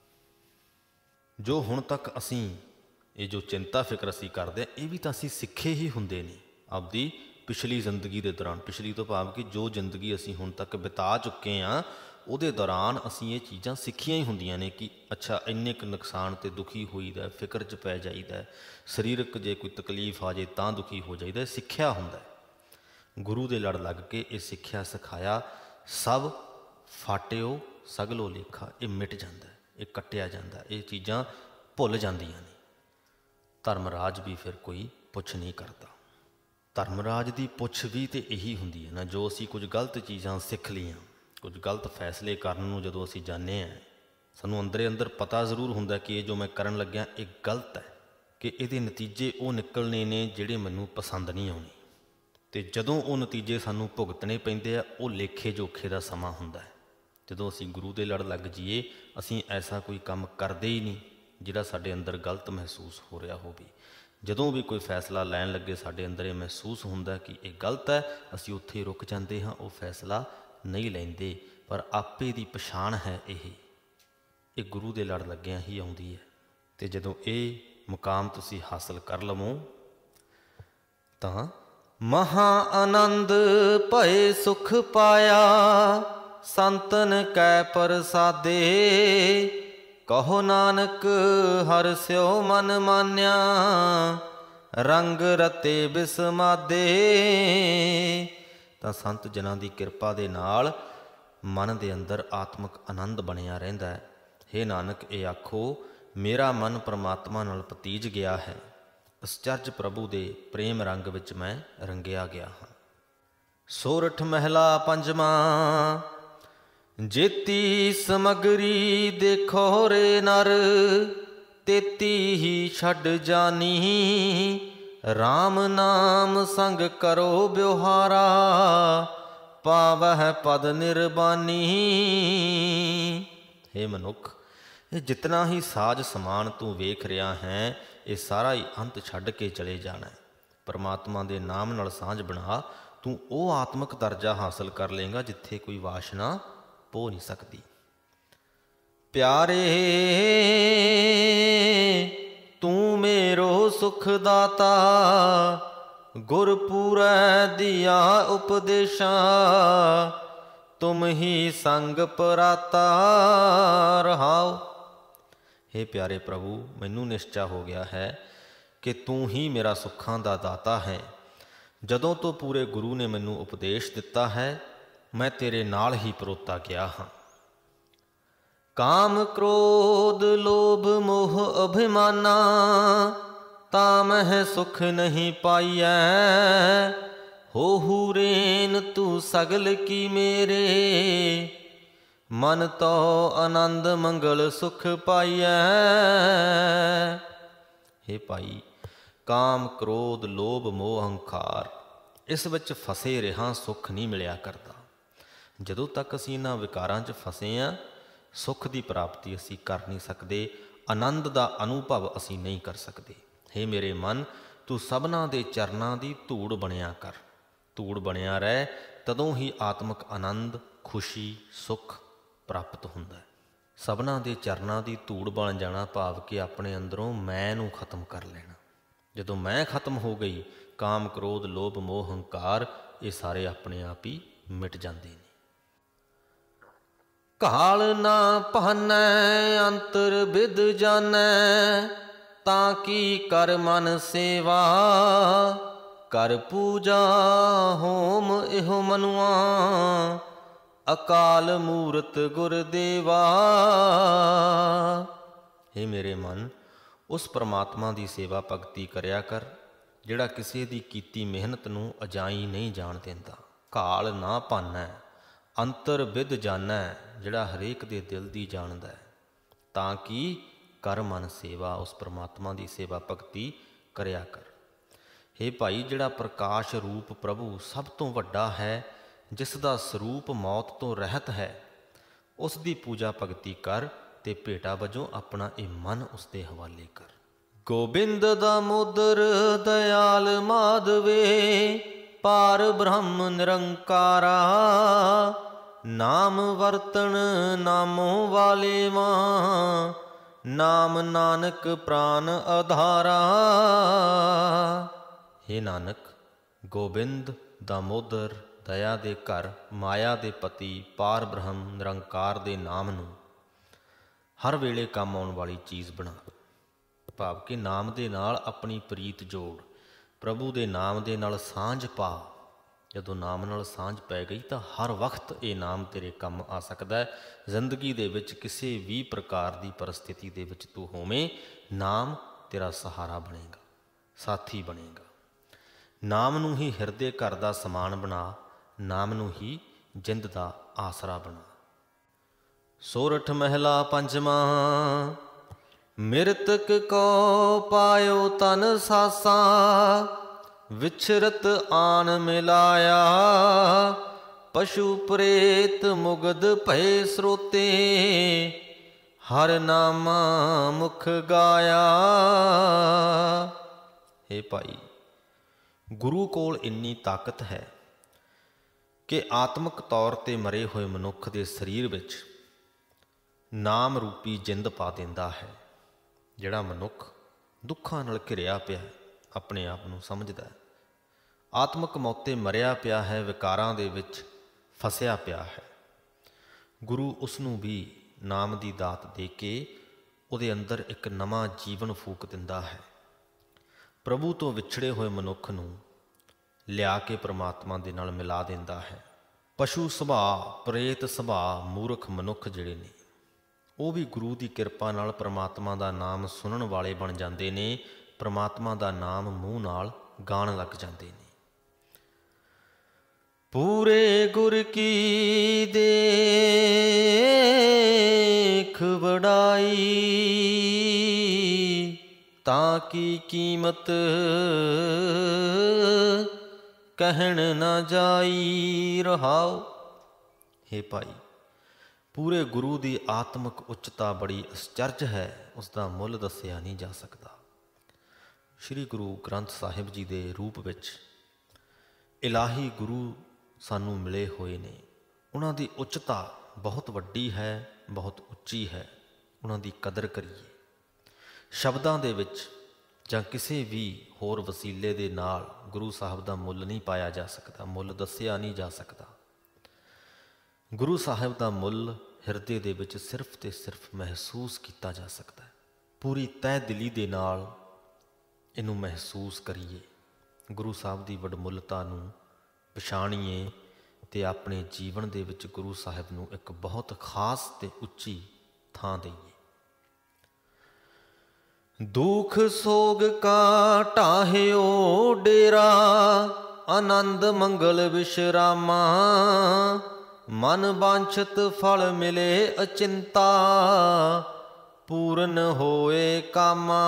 ਜੋ ਹੁਣ ਤੱਕ ਅਸੀਂ ਇਹ ਜੋ ਚਿੰਤਾ ਫਿਕਰ ਅਸੀਂ ਕਰਦੇ ਹਾਂ, ਇਹ ਵੀ ਤਾਂ ਅਸੀਂ ਸਿੱਖੇ ਹੀ ਹੁੰਦੇ ਨੇ ਆਪਦੀ ਪਿਛਲੀ ਜ਼ਿੰਦਗੀ ਦੇ ਦੌਰਾਨ। ਪਿਛਲੀ ਤੋਂ ਭਾਵ ਕਿ ਜੋ ਜ਼ਿੰਦਗੀ ਅਸੀਂ ਹੁਣ ਤੱਕ ਬਿਤਾ ਚੁੱਕੇ ਹਾਂ, ਉਹਦੇ ਦੌਰਾਨ ਅਸੀਂ ਇਹ ਚੀਜ਼ਾਂ ਸਿੱਖੀਆਂ ਹੀ ਹੁੰਦੀਆਂ ਨੇ ਕਿ ਅੱਛਾ ਇੰਨੇ ਕੁ ਨੁਕਸਾਨ 'ਤੇ ਦੁਖੀ ਹੋਈਦਾ, ਫਿਕਰ 'ਚ ਪੈ ਜਾਈਦਾ, ਸਰੀਰਕ ਜੇ ਕੋਈ ਤਕਲੀਫ ਆ ਜੇ ਤਾਂ ਦੁਖੀ ਹੋ ਜਾਈਦਾ, ਸਿੱਖਿਆ ਹੁੰਦਾ। ਗੁਰੂ ਦੇ ਲੜ ਲੱਗ ਕੇ ਇਹ ਸਿੱਖਿਆ ਸਿਖਾਇਆ, ਸਭ ਫਾਟਿਓ ਸਗਲੋ ਲੇਖਾ, ਇਹ ਮਿਟ ਜਾਂਦਾ, ਇਹ ਕੱਟਿਆ ਜਾਂਦਾ, ਇਹ ਚੀਜ਼ਾਂ ਭੁੱਲ ਜਾਂਦੀਆਂ ਨੇ। ਧਰਮਰਾਜ ਵੀ ਫਿਰ ਕੋਈ ਪੁੱਛ ਨਹੀਂ ਕਰਦਾ। ਧਰਮਰਾਜ ਦੀ ਪੁੱਛ ਵੀ ਤਾਂ ਇਹੀ ਹੁੰਦੀ ਹੈ ਨਾ, ਜੋ ਅਸੀਂ ਕੁਝ ਗਲਤ ਚੀਜ਼ਾਂ ਸਿੱਖ ਲਈਆਂ, ਕੁਝ ਗਲਤ ਫੈਸਲੇ ਕਰਨ ਨੂੰ ਜਦੋਂ ਅਸੀਂ ਜਾਂਦੇ ਹਾਂ, ਸਾਨੂੰ ਅੰਦਰੇ ਅੰਦਰ ਪਤਾ ਜ਼ਰੂਰ ਹੁੰਦਾ ਕਿ ਇਹ ਜੋ ਮੈਂ ਕਰਨ ਲੱਗਿਆ ਇਹ ਗਲਤ ਹੈ, ਕਿ ਇਹਦੇ ਨਤੀਜੇ ਉਹ ਨਿਕਲਣੇ ਨੇ ਜਿਹੜੇ ਮੈਨੂੰ ਪਸੰਦ ਨਹੀਂ ਆਉਣੇ। ਅਤੇ ਜਦੋਂ ਉਹ ਨਤੀਜੇ ਸਾਨੂੰ ਭੁਗਤਣੇ ਪੈਂਦੇ ਆ, ਉਹ ਲੇਖੇ ਜੋਖੇ ਦਾ ਸਮਾਂ ਹੁੰਦਾ ਹੈ। ਜਦੋਂ ਅਸੀਂ ਗੁਰੂ ਦੇ ਲੜ ਲੱਗ ਜਾਈਏ, ਅਸੀਂ ਐਸਾ ਕੋਈ ਕੰਮ ਕਰਦੇ ਹੀ ਨਹੀਂ ਜਿਹੜਾ ਸਾਡੇ ਅੰਦਰ ਗਲਤ ਮਹਿਸੂਸ ਹੋ ਰਿਹਾ ਹੋਵੇ। ਜਦੋਂ ਵੀ ਕੋਈ ਫੈਸਲਾ ਲੈਣ ਲੱਗੇ ਸਾਡੇ ਅੰਦਰ ਇਹ ਮਹਿਸੂਸ ਹੁੰਦਾ ਕਿ ਇਹ ਗਲਤ ਹੈ, ਅਸੀਂ ਉੱਥੇ ਰੁਕ ਜਾਂਦੇ ਹਾਂ, ਉਹ ਫੈਸਲਾ ਨਹੀਂ ਲੈਂਦੇ। ਪਰ ਆਪੇ ਦੀ ਪਛਾਣ ਹੈ ਇਹ ਇਹ ਗੁਰੂ ਦੇ ਲੜ ਲੱਗਿਆਂ ਹੀ ਆਉਂਦੀ ਹੈ। ਅਤੇ ਜਦੋਂ ਇਹ ਮੁਕਾਮ ਤੁਸੀਂ ਹਾਸਲ ਕਰ ਲਵੋ ਤਾਂ ਮਹਾ ਆਨੰਦ ਭਏ ਸੁਖ ਪਾਇਆ, ਸੰਤਨ ਕੈ ਪ੍ਰਸਾਦੇ, ਕਹੋ ਨਾਨਕ ਹਰਿ ਸਿਉ ਮਨ ਮਾਨਿਆ, ਰੰਗ ਰਤੇ ਬਿਸਮਾਦੇ। ਤਾਂ ਸੰਤ ਜਨਾਂ ਦੀ ਕਿਰਪਾ ਦੇ ਨਾਲ ਮਨ ਦੇ ਅੰਦਰ ਆਤਮਿਕ ਆਨੰਦ ਬਣਿਆ ਰਹਿੰਦਾ ਹੈ। ਹੇ ਨਾਨਕ ਇਹ ਆਖੋ, ਮੇਰਾ ਮਨ ਪਰਮਾਤਮਾ ਨਾਲ ਪਤੀਜ ਗਿਆ ਹੈ, ਅਸਚਰਜ ਪ੍ਰਭੂ ਦੇ ਪ੍ਰੇਮ ਰੰਗ ਵਿੱਚ ਮੈਂ ਰੰਗਿਆ ਗਿਆ ਹਾਂ। ਸੋਰਠ ਮਹਿਲਾ ਪੰਜਵਾਂ। ਜੇਤੀ ਸਮਗਰੀ ਦੇਖੋ ਰੇ ਨਰ, ਤੇਤੀ ਹੀ ਛੱਡ ਜਾਨੀ, RAM ਨਾਮ ਸੰਗ ਕਰੋ ਬਿਵਹਾਰਾ, ਪਾਵਹਿ ਪਦ ਨਿਰਬਾਨੀ। ਹੇ ਮਨੁੱਖ, ਇਹ ਜਿਤਨਾ ਹੀ ਸਾਜ ਸਮਾਨ ਤੂੰ ਵੇਖ ਰਿਹਾ ਹੈ, ਇਹ ਸਾਰਾ ਹੀ ਅੰਤ ਛੱਡ ਕੇ ਚਲੇ ਜਾਣਾ ਹੈ। ਪਰਮਾਤਮਾ ਦੇ ਨਾਮ ਨਾਲ ਸਾਂਝ ਬਣਾ, ਤੂੰ ਉਹ ਆਤਮਿਕ ਦਰਜਾ ਹਾਸਲ ਕਰ ਲਏਗਾ ਜਿੱਥੇ ਕੋਈ ਵਾਸ਼ਨਾ ਪੋ ਨਹੀਂ ਸਕਦੀ। ਪਿਆਰੇ ਤੂੰ ਮੇਰੋ ਸੁਖ ਦਾਤਾ, ਗੁਰਪੂਰੈ ਦਿਆ ਉਪਦੇਸ਼ਾ, ਤੁਮ ਹੀ ਸੰਗ ਪਰਾਤਾ ਰਹਾਓ। ਹੇ ਪਿਆਰੇ ਪ੍ਰਭੂ, ਮੈਨੂੰ ਨਿਸ਼ਚਾ ਹੋ ਗਿਆ ਹੈ ਕਿ ਤੂੰ ਹੀ ਮੇਰਾ ਸੁੱਖਾਂ ਦਾ ਦਾਤਾ ਹੈ। ਜਦੋਂ ਤੋਂ ਪੂਰੇ ਗੁਰੂ ਨੇ ਮੈਨੂੰ ਉਪਦੇਸ਼ ਦਿੱਤਾ ਹੈ, ਮੈਂ ਤੇਰੇ ਨਾਲ ਹੀ ਪਰੋਤਾ ਗਿਆ ਹਾਂ। ਕਾਮ ਕ੍ਰੋਧ ਲੋਭ ਮੋਹ ਅਭਿਮਾਨਾ, ਤਾਂ ਮਹਿ ਸੁਖ ਨਹੀਂ ਪਾਈਐ, ਹੋਹੂ ਰੇਨ ਤੂੰ ਸਗਲ ਕੀ ਮੇਰੇ, ਮਨ ਤੋ ਆਨੰਦ ਮੰਗਲ ਸੁਖ ਪਾਈਐ। ਹੇ ਭਾਈ, ਕਾਮ ਕ੍ਰੋਧ ਲੋਭ ਮੋਹ ਅਹੰਕਾਰ, ਇਸ ਵਿੱਚ ਫਸੇ ਰਿਹਾ ਸੁੱਖ ਨਹੀਂ ਮਿਲਿਆ ਕਰਦਾ। ਜਦੋਂ ਤੱਕ ਅਸੀਂ ਇਹਨਾਂ ਵਿਕਾਰਾਂ 'ਚ ਫਸੇ ਹਾਂ, ਸੁੱਖ ਦੀ ਪ੍ਰਾਪਤੀ ਅਸੀਂ ਕਰ ਨਹੀਂ ਸਕਦੇ, ਆਨੰਦ ਦਾ ਅਨੁਭਵ ਅਸੀਂ ਨਹੀਂ ਕਰ ਸਕਦੇ। ਹੇ ਮੇਰੇ ਮਨ, ਤੂੰ ਸਭਨਾਂ ਦੇ ਚਰਨਾਂ ਦੀ ਧੂੜ ਬਣਿਆ ਕਰ, ਧੂੜ ਬਣਿਆ ਰਹਿ, ਤਦੋਂ ਹੀ ਆਤਮਿਕ ਆਨੰਦ, ਖੁਸ਼ੀ, ਸੁੱਖ ਪ੍ਰਾਪਤ ਹੁੰਦਾ ਹੈ। ਸਭਨਾਂ ਦੇ ਚਰਨਾਂ ਦੀ ਧੂੜ ਬਣ ਜਾਣਾ ਭਾਵ ਕਿ ਆਪਣੇ ਅੰਦਰੋਂ ਮੈਂ ਨੂੰ ਖਤਮ ਕਰ ਲੈਣਾ। ਜਦੋਂ ਮੈਂ ਖਤਮ ਹੋ ਗਈ, ਕਾਮ ਕ੍ਰੋਧ ਲੋਭ ਮੋਹ ਹੰਕਾਰ ਇਹ ਸਾਰੇ ਆਪਣੇ ਆਪ ਹੀ ਮਿਟ ਜਾਂਦੇ ਨੇ। ਕਾਲ ਨਾ ਭਾਨੈ ਅੰਤਰ ਬਿਦ ਜਾਣੈ, ਤਾਂ ਕੀ ਕਰ ਮਨ ਸੇਵਾ, ਕਰ ਪੂਜਾ ਹੋਮ ਇਹੋ ਮਨੁਆ, ਅਕਾਲ ਮੂਰਤ ਗੁਰਦੇਵਾ। ਹੇ ਮੇਰੇ ਮਨ, ਉਸ ਪਰਮਾਤਮਾ ਦੀ ਸੇਵਾ ਭਗਤੀ ਕਰਿਆ ਕਰ ਜਿਹੜਾ ਕਿਸੇ ਦੀ ਕੀਤੀ ਮਿਹਨਤ ਨੂੰ ਅਜਾਈ ਨਹੀਂ ਜਾਣ ਦਿੰਦਾ। ਕਾਲ ਨਾ ਭਾਨੈ ਅੰਤਰ ਬਿਦ ਜਾਣੈ, ਜਿਹੜਾ ਹਰੇਕ ਦੇ ਦਿਲ ਦੀ ਜਾਣਦਾ ਹੈ, ਤਾਂ ਕਿ ਕਰ ਮਨ ਸੇਵਾ, ਉਸ ਪਰਮਾਤਮਾ ਦੀ ਸੇਵਾ ਭਗਤੀ ਕਰਿਆ ਕਰ। ਹੇ ਭਾਈ, ਜਿਹੜਾ ਪ੍ਰਕਾਸ਼ ਰੂਪ ਪ੍ਰਭੂ ਸਭ ਤੋਂ ਵੱਡਾ ਹੈ, ਜਿਸ ਦਾ ਸਰੂਪ ਮੌਤ ਤੋਂ ਰਹਿਤ ਹੈ, ਉਸ ਦੀ ਪੂਜਾ ਭਗਤੀ ਕਰ ਤੇ ਭੇਟਾ ਵਜੋਂ ਆਪਣਾ ਇਹ ਮਨ ਉਸ ਦੇ ਹਵਾਲੇ ਕਰ। ਗੋਬਿੰਦ ਦਾਮੋਦਰ ਦਇਆਲ ਮਾਧਵੇ, ਪਾਰ ਬ੍ਰਹਮ ਨਿਰੰਕਾਰਾ, ਨਾਮ ਵਰਤਣ ਨਾਮੋਂ ਵਾਲੇ ਵਾਂ, ਨਾਮ ਨਾਨਕ ਪ੍ਰਾਨ ਆਧਾਰਾ। ਹੇ ਨਾਨਕ, ਗੋਬਿੰਦ ਦਾਮੋਦਰ ਦਇਆ ਦੇ ਘਰ, ਮਾਇਆ ਦੇ ਪਤੀ, ਪਾਰ ਬ੍ਰਹਮ ਨਿਰੰਕਾਰ ਦੇ ਨਾਮ ਨੂੰ ਹਰ ਵੇਲੇ ਕੰਮ ਆਉਣ ਵਾਲੀ ਚੀਜ਼ ਬਣਾ। ਭਾਵ ਕਿ ਨਾਮ ਦੇ ਨਾਲ ਆਪਣੀ ਪ੍ਰੀਤ ਜੋੜ, ਪ੍ਰਭੂ ਦੇ ਨਾਮ ਦੇ ਨਾਲ ਸਾਂਝ ਪਾ। ਜਦੋਂ ਨਾਮ ਨਾਲ ਸਾਂਝ ਪੈ ਗਈ ਤਾਂ ਹਰ ਵਕਤ ਇਹ ਨਾਮ ਤੇਰੇ ਕੰਮ ਆ ਸਕਦਾ ਹੈ। ਜ਼ਿੰਦਗੀ ਦੇ ਵਿੱਚ ਕਿਸੇ ਵੀ ਪ੍ਰਕਾਰ ਦੀ ਪਰਿਸਥਿਤੀ ਦੇ ਵਿੱਚ ਤੂੰ ਹੋਵੇਂ, ਨਾਮ ਤੇਰਾ ਸਹਾਰਾ ਬਣੇਗਾ, ਸਾਥੀ ਬਣੇਗਾ। ਨਾਮ ਨੂੰ ਹੀ ਹਿਰਦੇ ਘਰ ਦਾ ਸਮਾਨ ਬਣਾ, ਨਾਮ ਨੂੰ ਹੀ ਜਿੰਦ ਦਾ ਆਸਰਾ ਬਣਾ। ਸੋਰਠ ਮਹਿਲਾ ਪੰਜਵਾਂ। ਮਿਰਤਕ ਕੋ ਪਾਇਓ ਤਨ ਸਾਸਾ, ਵਿਛਰਤ ਆਨ ਮਿਲਾਇਆ, ਪਸ਼ੂ ਪ੍ਰੇਤ ਮੁਗਧ ਭਏ ਸਰੋਤੇ, ਹਰ ਨਾਮਾ ਮੁਖ ਗਾਇਆ। ਹੇ ਭਾਈ, ਗੁਰੂ ਕੋਲ ਇੰਨੀ ਤਾਕਤ ਹੈ ਕਿ ਆਤਮਿਕ ਤੌਰ 'ਤੇ ਮਰੇ ਹੋਏ ਮਨੁੱਖ ਦੇ ਸਰੀਰ ਵਿੱਚ ਨਾਮ ਰੂਪੀ ਜਿੰਦ ਪਾ ਦਿੰਦਾ ਹੈ। ਜਿਹੜਾ ਮਨੁੱਖ ਦੁੱਖਾਂ ਨਾਲ ਘਿਰਿਆ ਪਿਆ, ਆਪਣੇ ਆਪ ਨੂੰ ਸਮਝਦਾ ਹੈ, ਆਤਮਿਕ ਮੌਤੇ ਮਰਿਆ ਪਿਆ ਹੈ, ਵਿਕਾਰਾਂ ਦੇ ਵਿੱਚ ਫਸਿਆ ਪਿਆ ਹੈ, ਗੁਰੂ ਉਸ ਨੂੰ ਵੀ ਨਾਮ ਦੀ ਦਾਤ ਦੇ ਕੇ ਉਹਦੇ ਅੰਦਰ ਇੱਕ ਨਵਾਂ ਜੀਵਨ ਫੂਕ ਦਿੰਦਾ ਹੈ। ਪ੍ਰਭੂ ਤੋਂ ਵਿਛੜੇ ਹੋਏ ਮਨੁੱਖ ਨੂੰ ਲਿਆ ਕੇ ਪਰਮਾਤਮਾ ਦੇ ਨਾਲ ਮਿਲਾ ਦਿੰਦਾ ਹੈ। ਪਸ਼ੂ ਸੁਭਾਅ, ਪ੍ਰੇਤ ਸੁਭਾਅ, ਮੂਰਖ ਮਨੁੱਖ ਜਿਹੜੇ ਨੇ, ਉਹ ਵੀ ਗੁਰੂ ਦੀ ਕਿਰਪਾ ਨਾਲ ਪਰਮਾਤਮਾ ਦਾ ਨਾਮ ਸੁਣਨ ਵਾਲੇ ਬਣ ਜਾਂਦੇ ਨੇ, ਪਰਮਾਤਮਾ ਦਾ ਨਾਮ ਮੂੰਹ ਨਾਲ ਗਾਣ ਲੱਗ ਜਾਂਦੇ ਨੇ। ਪੂਰੇ ਗੁਰ ਕੀ ਦੇਖ ਵਡਾਈ, ਤਾਂ ਕੀ ਕੀਮਤ ਕਹਿਣ ਨਾ ਜਾਈ। ਰਹਾਉ। ਹੇ ਭਾਈ, ਪੂਰੇ ਗੁਰੂ ਦੀ ਆਤਮਿਕ ਉੱਚਤਾ ਬੜੀ ਅਸਚਰਜ ਹੈ, ਉਸ ਦਾ ਮੁੱਲ ਦੱਸਿਆ ਨਹੀਂ ਜਾ ਸਕਦਾ। ਸ਼੍ਰੀ ਗੁਰੂ ਗ੍ਰੰਥ ਸਾਹਿਬ ਜੀ ਦੇ ਰੂਪ ਵਿੱਚ ਇਲਾਹੀ ਗੁਰੂ ਸਾਨੂੰ ਮਿਲੇ ਹੋਏ ਨੇ। ਉਹਨਾਂ ਦੀ ਉੱਚਤਾ ਬਹੁਤ ਵੱਡੀ ਹੈ, ਬਹੁਤ ਉੱਚੀ ਹੈ। ਉਹਨਾਂ ਦੀ ਕਦਰ ਕਰੀਏ। ਸ਼ਬਦਾਂ ਦੇ ਵਿੱਚ ਜਾਂ ਕਿਸੇ ਵੀ ਹੋਰ ਵਸੀਲੇ ਦੇ ਨਾਲ ਗੁਰੂ ਸਾਹਿਬ ਦਾ ਮੁੱਲ ਨਹੀਂ ਪਾਇਆ ਜਾ ਸਕਦਾ, ਮੁੱਲ ਦੱਸਿਆ ਨਹੀਂ ਜਾ ਸਕਦਾ। ਗੁਰੂ ਸਾਹਿਬ ਦਾ ਮੁੱਲ ਹਿਰਦੇ ਦੇ ਵਿੱਚ ਸਿਰਫ ਤੇ ਸਿਰਫ ਮਹਿਸੂਸ ਕੀਤਾ ਜਾ ਸਕਦਾ ਹੈ। ਪੂਰੀ ਤਹਿ ਦਿਲੀ ਦੇ ਨਾਲ ਇਹਨੂੰ ਮਹਿਸੂਸ ਕਰੀਏ, ਗੁਰੂ ਸਾਹਿਬ ਦੀ ਵਡਮੁੱਲਤਾ ਨੂੰ ਪਛਾਣੀਏ ਅਤੇ ਆਪਣੇ ਜੀਵਨ ਦੇ ਵਿੱਚ ਗੁਰੂ ਸਾਹਿਬ ਨੂੰ ਇੱਕ ਬਹੁਤ ਖਾਸ ਅਤੇ ਉੱਚੀ ਥਾਂ ਦੇਈਏ। ਦੁਖ ਸੋਗ ਕਾ ਢਾਹਿਓ ਡੇਰਾ, ਆਨੰਦ ਮੰਗਲ ਵਿਸ਼ਰਾਮਾ, ਮਨ ਬਾਂਛਤ ਫਲ ਮਿਲੇ ਅਚਿੰਤਾ, ਪੂਰਨ ਹੋਏ ਕਾਮਾ।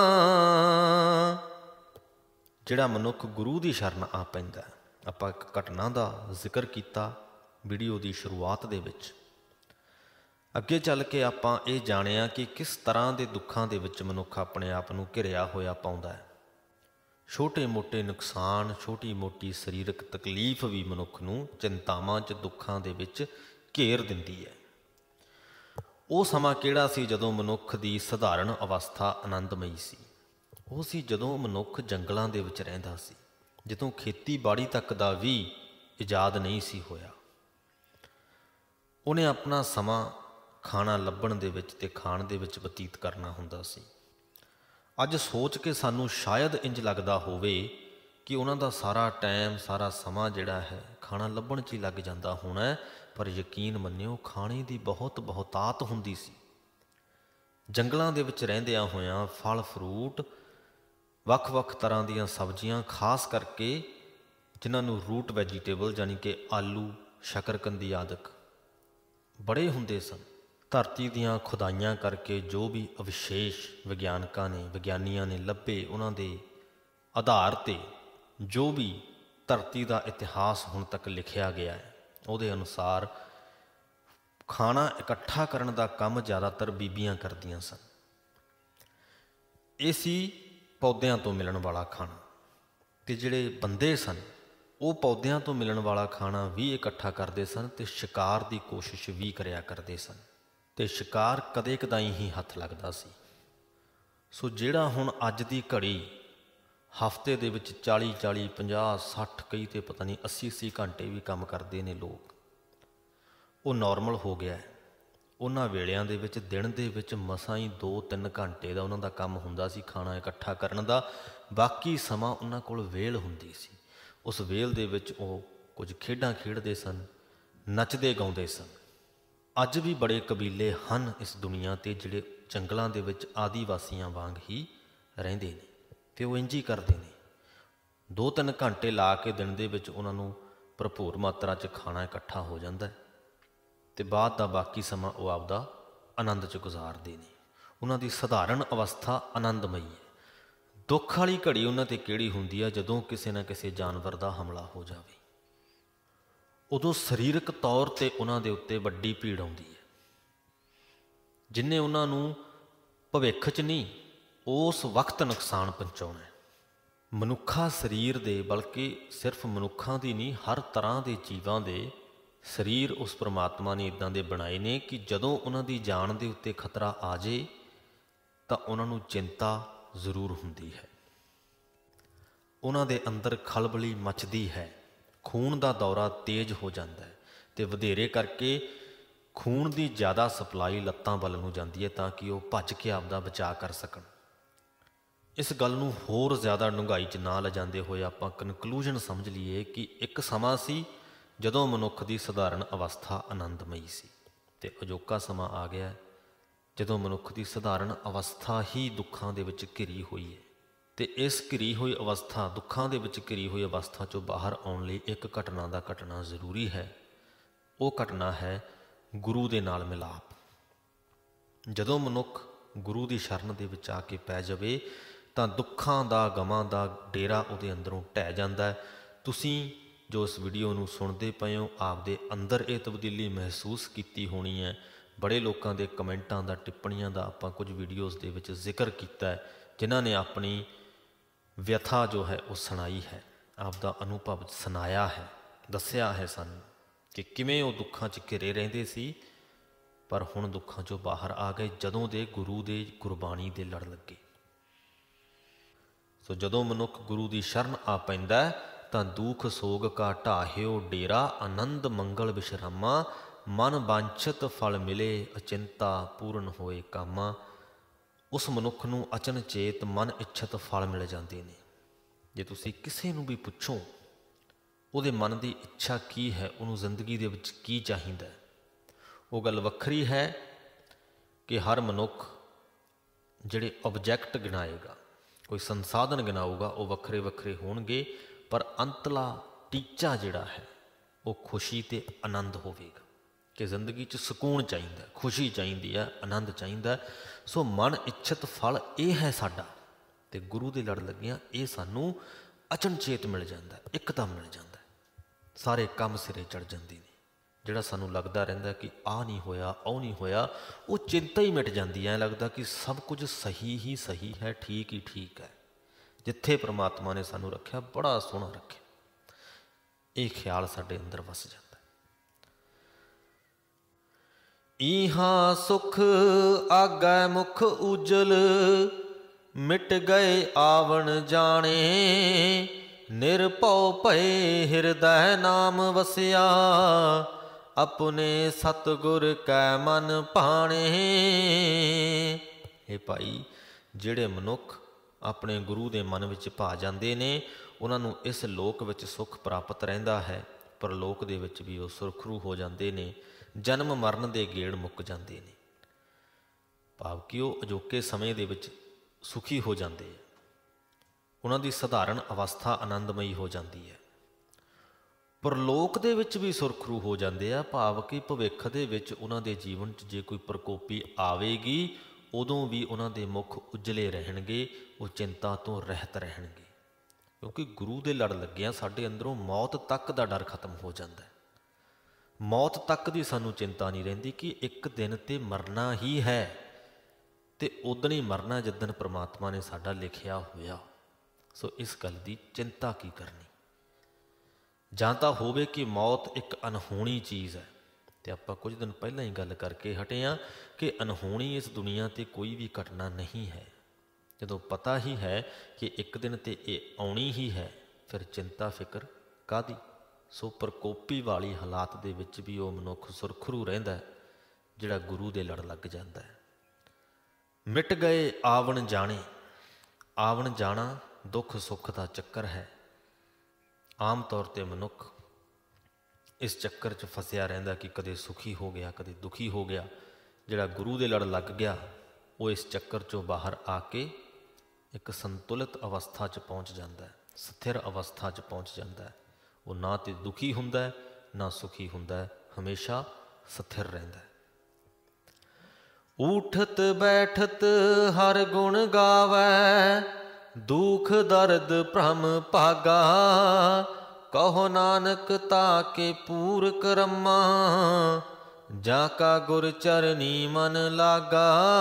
ਜਿਹੜਾ ਮਨੁੱਖ ਗੁਰੂ ਦੀ ਸ਼ਰਨ ਆ ਪੈਂਦਾ, ਆਪਾਂ ਇੱਕ ਘਟਨਾ ਦਾ ਜ਼ਿਕਰ ਕੀਤਾ ਵੀਡੀਓ ਦੀ ਸ਼ੁਰੂਆਤ ਦੇ ਵਿੱਚ। ਅੱਗੇ ਚੱਲ ਕੇ ਆਪਾਂ ਇਹ ਜਾਣਿਆ ਕਿ ਕਿਸ ਤਰ੍ਹਾਂ ਦੇ ਦੁੱਖਾਂ ਦੇ ਵਿੱਚ ਮਨੁੱਖ ਆਪਣੇ ਆਪ ਨੂੰ ਘਿਰਿਆ ਹੋਇਆ ਪਾਉਂਦਾ ਹੈ। ਛੋਟੇ ਮੋਟੇ ਨੁਕਸਾਨ, ਛੋਟੀ ਮੋਟੀ ਸਰੀਰਕ ਤਕਲੀਫ ਵੀ ਮਨੁੱਖ ਨੂੰ ਚਿੰਤਾਵਾਂ 'ਚ, ਦੁੱਖਾਂ ਦੇ ਵਿੱਚ ਘੇਰ ਦਿੰਦੀ ਹੈ। ਉਹ ਸਮਾਂ ਕਿਹੜਾ ਸੀ ਜਦੋਂ ਮਨੁੱਖ ਦੀ ਸਧਾਰਨ ਅਵਸਥਾ ਆਨੰਦਮਈ ਸੀ। ਉਹ ਸੀ ਜਦੋਂ ਮਨੁੱਖ ਜੰਗਲਾਂ ਦੇ ਵਿੱਚ ਰਹਿੰਦਾ ਸੀ, ਜਦੋਂ ਖੇਤੀਬਾੜੀ ਤੱਕ ਦਾ ਵੀ ਇਜਾਦ ਨਹੀਂ ਸੀ ਹੋਇਆ। ਉਹਨੇ ਆਪਣਾ ਸਮਾਂ ਖਾਣਾ ਲੱਭਣ ਦੇ ਵਿੱਚ ਤੇ ਖਾਣ ਦੇ ਵਿੱਚ ਬਤੀਤ ਕਰਨਾ ਹੁੰਦਾ ਸੀ। ਅੱਜ ਸੋਚ ਕੇ ਸਾਨੂੰ ਸ਼ਾਇਦ ਇੰਜ ਲੱਗਦਾ ਹੋਵੇ ਕਿ ਉਹਨਾਂ ਦਾ ਸਾਰਾ ਟਾਈਮ, ਸਾਰਾ ਸਮਾਂ ਜਿਹੜਾ ਹੈ ਖਾਣਾ ਲੱਭਣ 'ਚ ਹੀ ਲੱਗ ਜਾਂਦਾ ਹੋਣਾ, ਪਰ ਯਕੀਨ ਮੰਨਿਓ ਖਾਣੇ ਦੀ ਬਹੁਤ ਬਹੁਤਾਤ ਹੁੰਦੀ ਸੀ। ਜੰਗਲਾਂ ਦੇ ਵਿੱਚ ਰਹਿੰਦਿਆਂ ਹੋਇਆਂ ਫਲ ਫਰੂਟ, ਵੱਖ ਵੱਖ ਤਰ੍ਹਾਂ ਦੀਆਂ ਸਬਜ਼ੀਆਂ, ਖਾਸ ਕਰਕੇ ਜਿਨ੍ਹਾਂ ਨੂੰ ਰੂਟ ਵੈਜੀਟੇਬਲ ਯਾਨੀ ਕਿ ਆਲੂ, ਸ਼ਕਰਕੰਦੀ ਆਦਿਕ बड़े हुंदे सन। धरती दीआं खुदाइयां करके जो भी अविशेष विग्यानकां ने विग्यानियां ने लभे, उन्हां दे आधार ते जो भी धरती का इतिहास हुण तक लिखिया गया है, उहदे अनुसार खाना इकट्ठा करन दा काम ज़्यादातर बीबियां करदियां सन। ये सी पौदिਆਂ तो मिलण वाला खाना, ते जिहड़े बंदे सन वो पौदिਆਂ तो मिलण वाला खाना भी इकट्ठा करते सन ते शिकार की कोशिश भी करिया करते सन, ते शिकार कदे कदाई ही हथ लगदा सी। सो जिहड़ा हुण अज दी घड़ी हफ्ते दे विच चाली चाली पंजाह सठ कई तो पता नहीं अस्सी अस्सी घंटे भी काम करते हैं लोग, वो नॉर्मल हो गया है। उन्हां वेलिਆਂ ਦੇ ਵਿੱਚ दिन ਦੇ ਵਿੱਚ मसां ही दो तीन घंटे ਦਾ ਉਹਨਾਂ ਦਾ ਕੰਮ ਹੁੰਦਾ ਸੀ ਖਾਣਾ ਇਕੱਠਾ ਕਰਨ ਦਾ, ਬਾਕੀ ਸਮਾਂ ਉਹਨਾਂ ਕੋਲ ਵੇਲ ਹੁੰਦੀ ਸੀ। ਉਸ ਵੇਲ ਦੇ ਵਿੱਚ ਉਹ ਕੁਝ ਖੇਡਾਂ ਖੇਡਦੇ ਸਨ, ਨੱਚਦੇ ਗਾਉਂਦੇ ਸਨ। ਅੱਜ ਵੀ ਬੜੇ ਕਬੀਲੇ ਹਨ ਇਸ ਦੁਨੀਆ ਤੇ ਜਿਹੜੇ ਜੰਗਲਾਂ ਦੇ ਵਿੱਚ ਆਦੀਵਾਸੀਆਂ ਵਾਂਗ ਹੀ ਰਹਿੰਦੇ ਨੇ, ਤੇ ਉਹ ਇੰਝ ਹੀ ਕਰਦੇ ਨੇ। ਦੋ ਤਿੰਨ ਘੰਟੇ ਲਾ ਕੇ ਦਿਨ ਦੇ ਵਿੱਚ ਉਹਨਾਂ ਨੂੰ ਭਰਪੂਰ ਮਾਤਰਾ 'ਚ ਖਾਣਾ ਇਕੱਠਾ ਹੋ ਜਾਂਦਾ ਤੇ ਬਾਅਦ ਦਾ ਬਾਕੀ ਸਮਾਂ ਉਹ ਆਪਦਾ ਆਨੰਦ 'ਚ ਗੁਜ਼ਾਰਦੇ ਨੇ। ਉਹਨਾਂ ਦੀ ਸਧਾਰਨ ਅਵਸਥਾ ਆਨੰਦਮਈ ਹੈ। ਦੁੱਖ ਵਾਲੀ ਘੜੀ ਉਹਨਾਂ 'ਤੇ ਕਿਹੜੀ ਹੁੰਦੀ ਆ, ਜਦੋਂ ਕਿਸੇ ਨਾ ਕਿਸੇ ਜਾਨਵਰ ਦਾ ਹਮਲਾ ਹੋ ਜਾਵੇ। ਉਦੋਂ ਸਰੀਰਕ ਤੌਰ 'ਤੇ ਉਹਨਾਂ ਦੇ ਉੱਤੇ ਵੱਡੀ ਭੀੜ ਆਉਂਦੀ ਹੈ, ਜਿਨ੍ਹੇ ਉਹਨਾਂ ਨੂੰ ਭਵਿੱਖ 'ਚ ਨਹੀਂ ਉਸ ਵਕਤ ਨੁਕਸਾਨ ਪਹੁੰਚਾਉਣਾ ਹੈ। ਮਨੁੱਖਾ ਸਰੀਰ ਦੇ, ਬਲਕਿ ਸਿਰਫ ਮਨੁੱਖਾਂ ਦੀ ਨਹੀਂ, ਹਰ ਤਰ੍ਹਾਂ ਦੇ ਜੀਵਾਂ ਦੇ ਸਰੀਰ ਉਸ ਪਰਮਾਤਮਾ ਨੇ ਇੱਦਾਂ ਦੇ ਬਣਾਏ ਨੇ ਕਿ ਜਦੋਂ ਉਹਨਾਂ ਦੀ ਜਾਨ ਦੇ ਉੱਤੇ ਖਤਰਾ ਆ ਜੇ ਤਾਂ ਉਹਨਾਂ ਨੂੰ ਚਿੰਤਾ ਜ਼ਰੂਰ ਹੁੰਦੀ ਹੈ। ਉਹਨਾਂ ਦੇ ਅੰਦਰ ਖਲਬਲੀ ਮਚਦੀ ਹੈ, ਖੂਨ ਦਾ ਦੌਰਾ ਤੇਜ਼ ਹੋ ਜਾਂਦਾ ਹੈ ਅਤੇ ਵਧੇਰੇ ਕਰਕੇ ਖੂਨ ਦੀ ਜ਼ਿਆਦਾ ਸਪਲਾਈ ਲੱਤਾਂ ਵੱਲ ਨੂੰ ਜਾਂਦੀ ਹੈ ਤਾਂ ਕਿ ਉਹ ਭੱਜ ਕੇ ਆਪਦਾ ਬਚਾਅ ਕਰ ਸਕਣ। ਇਸ ਗੱਲ ਨੂੰ ਹੋਰ ਜ਼ਿਆਦਾ ਡੂੰਘਾਈ 'ਚ ਨਾ ਲਿਜਾਂਦੇ ਹੋਏ ਆਪਾਂ ਕਨਕਲੂਜਨ ਸਮਝ ਲਈਏ ਕਿ ਇੱਕ ਸਮਾਂ ਸੀ ਜਦੋਂ ਮਨੁੱਖ ਦੀ ਸਧਾਰਨ ਅਵਸਥਾ ਆਨੰਦਮਈ ਸੀ, ਅਤੇ ਅਜੋਕਾ ਸਮਾਂ ਆ ਗਿਆ ਜਦੋਂ ਮਨੁੱਖ ਦੀ ਸਧਾਰਨ ਅਵਸਥਾ ਹੀ ਦੁੱਖਾਂ ਦੇ ਵਿੱਚ ਘਿਰੀ ਹੋਈ ਹੈ। ਅਤੇ ਇਸ ਘਿਰੀ ਹੋਈ ਅਵਸਥਾ, ਦੁੱਖਾਂ ਦੇ ਵਿੱਚ ਘਿਰੀ ਹੋਈ ਅਵਸਥਾ 'ਚੋਂ ਬਾਹਰ ਆਉਣ ਲਈ ਇੱਕ ਘਟਨਾ ਦਾ ਘਟਨਾ ਜ਼ਰੂਰੀ ਹੈ। ਉਹ ਘਟਨਾ ਹੈ ਗੁਰੂ ਦੇ ਨਾਲ ਮਿਲਾਪ। ਜਦੋਂ ਮਨੁੱਖ ਗੁਰੂ ਦੀ ਸ਼ਰਨ ਦੇ ਵਿੱਚ ਆ ਕੇ ਪੈ ਜਾਵੇ ਤਾਂ ਦੁੱਖਾਂ ਦਾ, ਗਮਾਂ ਦਾ ਡੇਰਾ ਉਹਦੇ ਅੰਦਰੋਂ ਢਹਿ ਜਾਂਦਾ। ਤੁਸੀਂ ਜੋ ਇਸ ਵੀਡੀਓ ਨੂੰ ਸੁਣਦੇ ਪਏ ਹੋ, ਆਪਦੇ ਅੰਦਰ ਇਹ ਤਬਦੀਲੀ ਮਹਿਸੂਸ ਕੀਤੀ ਹੋਣੀ ਹੈ। ਬੜੇ ਲੋਕਾਂ ਦੇ ਕਮੈਂਟਾਂ ਦਾ, ਟਿੱਪਣੀਆਂ ਦਾ ਆਪਾਂ ਕੁਝ ਵੀਡੀਓਜ਼ ਦੇ ਵਿੱਚ ਜ਼ਿਕਰ ਕੀਤਾ ਹੈ, ਜਿਨ੍ਹਾਂ ਨੇ ਆਪਣੀ ਵਿਅਥਾ ਜੋ ਹੈ ਉਹ ਸੁਣਾਈ ਹੈ, ਆਪਦਾ ਅਨੁਭਵ ਸੁਣਾਇਆ ਹੈ, ਦੱਸਿਆ ਹੈ ਸਾਨੂੰ ਕਿ ਕਿਵੇਂ ਉਹ ਦੁੱਖਾਂ 'ਚ ਘਿਰੇ ਰਹਿੰਦੇ ਸੀ ਪਰ ਹੁਣ ਦੁੱਖਾਂ 'ਚੋਂ ਬਾਹਰ ਆ ਗਏ ਜਦੋਂ ਦੇ ਗੁਰੂ ਦੇ ਗੁਰਬਾਣੀ ਦੇ ਲੜ ਲੱਗੇ। ਸੋ ਜਦੋਂ ਮਨੁੱਖ ਗੁਰੂ ਦੀ ਸ਼ਰਨ ਆ ਪੈਂਦਾ ਤਾਂ ਦੁੱਖ ਸੋਗ ਕਾ ਢਾਹਿਓ ਡੇਰਾ, ਆਨੰਦ ਮੰਗਲ ਵਿਸ਼ਰਾਮਾ, ਮਨ ਵਾਂਛਤ ਫਲ ਮਿਲੇ ਅਚਿੰਤਾ, ਪੂਰਨ ਹੋਏ ਕਾਮਾ। ਉਸ ਮਨੁੱਖ ਨੂੰ ਅਚਨਚੇਤ ਮਨ ਇੱਛਤ ਫਲ ਮਿਲ ਜਾਂਦੇ ਨੇ। ਜੇ ਤੁਸੀਂ ਕਿਸੇ ਨੂੰ ਵੀ ਪੁੱਛੋ ਉਹਦੇ ਮਨ ਦੀ ਇੱਛਾ ਕੀ ਹੈ, ਉਹਨੂੰ ਜ਼ਿੰਦਗੀ ਦੇ ਵਿੱਚ ਕੀ ਚਾਹੀਦਾ, ਉਹ ਗੱਲ ਵੱਖਰੀ ਹੈ ਕਿ ਹਰ ਮਨੁੱਖ ਜਿਹੜੇ ਆਬਜੈਕਟ ਗਿਣਾਏਗਾ, ਕੋਈ ਸੰਸਾਧਨ ਗਿਣਾਊਗਾ, ਉਹ ਵੱਖਰੇ ਵੱਖਰੇ ਹੋਣਗੇ, ਪਰ ਅੰਤਲਾ ਟੀਚਾ ਜਿਹੜਾ ਹੈ ਉਹ ਖੁਸ਼ੀ ਅਤੇ ਆਨੰਦ ਹੋਵੇਗਾ ਕਿ ਜ਼ਿੰਦਗੀ 'ਚ ਸਕੂਨ ਚਾਹੀਦਾ, ਖੁਸ਼ੀ ਚਾਹੀਦੀ ਹੈ, ਆਨੰਦ ਚਾਹੀਦਾ। ਸੋ ਮਨ ਇੱਛਤ ਫਲ ਇਹ ਹੈ ਸਾਡਾ, ਅਤੇ ਗੁਰੂ ਦੇ ਲੜ ਲੱਗਿਆਂ ਇਹ ਸਾਨੂੰ ਅਚਨਚੇਤ ਮਿਲ ਜਾਂਦਾ, ਇੱਕਦਮ ਮਿਲ ਜਾਂਦਾ। ਸਾਰੇ ਕੰਮ ਸਿਰੇ ਚੜ੍ਹ ਜਾਂਦੇ ਨੇ। ਜਿਹੜਾ ਸਾਨੂੰ ਲੱਗਦਾ ਰਹਿੰਦਾ ਕਿ ਆਹ ਨਹੀਂ ਹੋਇਆ, ਉਹ ਨਹੀਂ ਹੋਇਆ, ਉਹ ਚਿੰਤਾ ਹੀ ਮਿਟ ਜਾਂਦੀ ਹੈ। ਐਂ ਲੱਗਦਾ ਕਿ ਸਭ ਕੁਝ ਸਹੀ ਹੀ ਸਹੀ ਹੈ, ਠੀਕ ਹੀ ਠੀਕ ਹੈ। ਜਿੱਥੇ ਪ੍ਰਮਾਤਮਾ ਨੇ ਸਾਨੂੰ ਰੱਖਿਆ, ਬੜਾ ਸੋਹਣਾ ਰੱਖਿਆ, ਇਹ ਖਿਆਲ ਸਾਡੇ ਅੰਦਰ ਵਸ ਜਾਂਦਾ। ਈਹਾਂ ਸੁਖ ਆਗੈ ਮੁਖ ਉਜਲ, ਮਿਟ ਗਏ ਆਵਣ ਜਾਣੇ, ਨਿਰਭਉ ਭਏ ਹਿਰਦੈ ਨਾਮ ਵਸਿਆ, ਆਪਣੇ ਸਤਿਗੁਰ ਕੈ ਮਨ ਭਾਣੇ। ਇਹ ਭਾਈ, ਜਿਹੜੇ ਮਨੁੱਖ ਆਪਣੇ ਗੁਰੂ ਦੇ ਮਨ ਵਿੱਚ ਭਾ ਜਾਂਦੇ ਨੇ, ਉਹਨਾਂ ਨੂੰ ਇਸ ਲੋਕ ਵਿੱਚ ਸੁੱਖ ਪ੍ਰਾਪਤ ਰਹਿੰਦਾ ਹੈ, ਪਰ ਲੋਕ ਦੇ ਵਿੱਚ ਵੀ ਉਹ ਸੁਰਖਰੂ ਹੋ ਜਾਂਦੇ ਨੇ, ਜਨਮ ਮਰਨ ਦੇ ਗੇੜ ਮੁੱਕ ਜਾਂਦੇ ਨੇ। ਭਾਵ ਕਿ ਉਹ ਅਜੋਕੇ ਸਮੇਂ ਦੇ ਵਿੱਚ ਸੁਖੀ ਹੋ ਜਾਂਦੇ ਆ, ਉਹਨਾਂ ਦੀ ਸਧਾਰਨ ਅਵਸਥਾ ਆਨੰਦਮਈ ਹੋ ਜਾਂਦੀ ਹੈ। ਪਰਲੋਕ ਦੇ ਵਿੱਚ ਵੀ ਸੁਰਖਰੂ ਹੋ ਜਾਂਦੇ ਆ, ਭਾਵ ਕਿ ਭਵਿੱਖ ਦੇ ਵਿੱਚ ਉਹਨਾਂ ਦੇ ਜੀਵਨ 'ਚ ਜੇ ਕੋਈ ਪ੍ਰਕੋਪੀ ਆਵੇਗੀ ਉਦੋਂ ਵੀ ਉਹਨਾਂ ਦੇ ਮੁੱਖ ਉਜਲੇ ਰਹਿਣਗੇ, ਉਹ ਚਿੰਤਾ ਤੋਂ ਰਹਿਤ ਰਹਿਣਗੇ। ਕਿਉਂਕਿ ਗੁਰੂ ਦੇ ਲੜ ਲੱਗਿਆਂ ਸਾਡੇ ਅੰਦਰੋਂ ਮੌਤ ਤੱਕ ਦਾ ਡਰ ਖਤਮ ਹੋ ਜਾਂਦਾ ਹੈ। ਮੌਤ ਤੱਕ ਦੀ ਸਾਨੂੰ ਚਿੰਤਾ ਨਹੀਂ ਰਹਿੰਦੀ ਕਿ ਇੱਕ ਦਿਨ ਤੇ ਮਰਨਾ ਹੀ ਹੈ, ਤੇ ਉਦਣ ਹੀ ਮਰਨਾ ਜਿੱਦਣ ਪ੍ਰਮਾਤਮਾ ਨੇ ਸਾਡਾ ਲਿਖਿਆ ਹੋਇਆ। ਸੋ ਇਸ ਗੱਲ ਦੀ ਚਿੰਤਾ ਕੀ ਕਰਨੀ। ਜਾਂ ਤਾਂ ਹੋਵੇ ਕਿ ਮੌਤ ਇੱਕ ਅਨਹੋਣੀ ਚੀਜ਼ ਹੈ, ਤੇ ਆਪਾਂ ਕੁਝ ਦਿਨ ਪਹਿਲਾਂ ਹੀ ਗੱਲ ਕਰਕੇ ਹਟੇ ਹਾਂ ਕਿ ਅਨਹੋਣੀ ਇਸ ਦੁਨੀਆ 'ਤੇ ਕੋਈ ਵੀ ਘਟਨਾ ਨਹੀਂ ਹੈ। ਜਦੋਂ ਪਤਾ ਹੀ ਹੈ ਕਿ ਇੱਕ ਦਿਨ ਤੇ ਇਹ ਆਉਣੀ ਹੀ ਹੈ, ਫਿਰ ਚਿੰਤਾ ਫਿਕਰ ਕਾਹਦੀ। ਸੋ ਪ੍ਰਕੋਪੀ ਵਾਲੀ ਹਾਲਾਤ ਦੇ ਵਿੱਚ ਵੀ ਉਹ ਮਨੁੱਖ ਸੁਰਖਰੂ ਰਹਿੰਦਾ ਜਿਹੜਾ ਗੁਰੂ ਦੇ ਲੜ ਲੱਗ ਜਾਂਦਾ ਹੈ। ਮਿਟ ਗਏ ਆਵਣ ਜਾਣੇ। ਆਵਣ ਜਾਣਾ ਦੁੱਖ ਸੁੱਖ ਦਾ ਚੱਕਰ ਹੈ। ਆਮ ਤੌਰ 'ਤੇ ਮਨੁੱਖ ਇਸ ਚੱਕਰ 'ਚ ਫਸਿਆ ਰਹਿੰਦਾ ਕਿ ਕਦੇ ਸੁਖੀ ਹੋ ਗਿਆ, ਕਦੇ ਦੁਖੀ ਹੋ ਗਿਆ। ਜਿਹੜਾ ਗੁਰੂ ਦੇ ਲੜ ਲੱਗ ਗਿਆ ਉਹ ਇਸ ਚੱਕਰ 'ਚੋਂ ਬਾਹਰ ਆ ਕੇ ਇੱਕ ਸੰਤੁਲਿਤ ਅਵਸਥਾ 'ਚ ਪਹੁੰਚ ਜਾਂਦਾ ਹੈ, ਸਥਿਰ ਅਵਸਥਾ 'ਚ ਪਹੁੰਚ ਜਾਂਦਾ ਹੈ। ਉਹ ਨਾ ਤਾਂ ਦੁਖੀ ਹੁੰਦਾ ਹੈ, ਨਾ ਸੁਖੀ ਹੁੰਦਾ ਹੈ, ਹਮੇਸ਼ਾ ਸਥਿਰ ਰਹਿੰਦਾ ਹੈ। ਊਠਤ ਬੈਠਤ ਹਰ ਗੁਣ ਗਾਵੈ, ਦੁਖ ਦਰਦ ਭ੍ਰਮ ਭਾਗਾ। ਕਹੋ ਨਾਨਕ ਤਾਕੇ ਪੂਰ ਕਰਮਾ, ਜਾ ਕਾ ਗੁਰ ਚਰਨੀ ਮਨ ਲਾਗਾ।